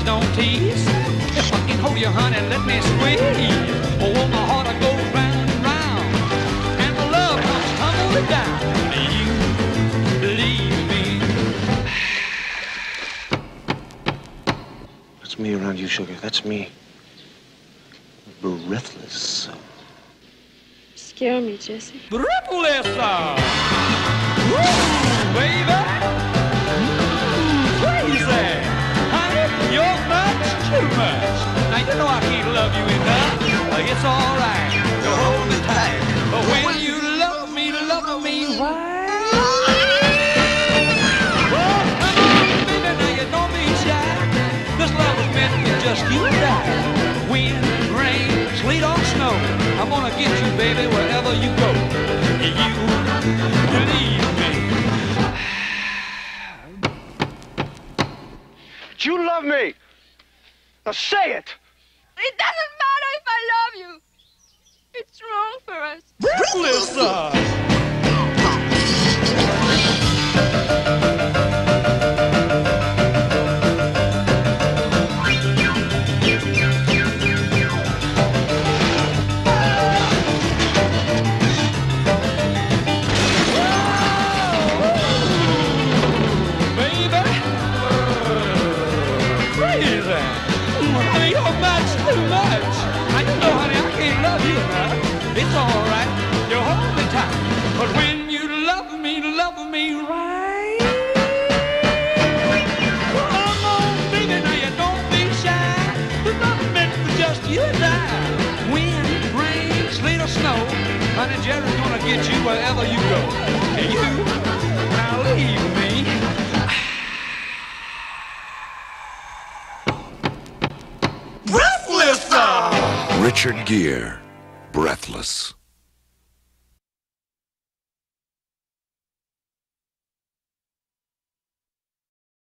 don't tease. If I can hold you, honey, let me squeeze. Oh, my heart goes round and round, and my love comes tumbling down. You believe me? That's me around you, sugar. That's me. Breathless. Scare me, Jesse. Breathless, woo, baby. Crazy, honey, you're much too much. Now you know I can't love you enough. It's all right, you hold me tight. But when you love me right. Oh, come on, baby, now you don't be shy. This love was meant for just you and I. Wind, rain, sleet or snow, I'm gonna get you, baby, wherever you go. You believe me? Do you love me? Now say it. It doesn't matter if I love you. It's wrong for us. Breathless, it's all right, you hold me tight. But when you love me right. Come on, baby, now you don't be shy. It's not meant for just you and I. Wind, rain, sleet or snow, honey, Jerry's gonna get you wherever you go. And you, now leave me. Breathless! Richard Gere, Breathless.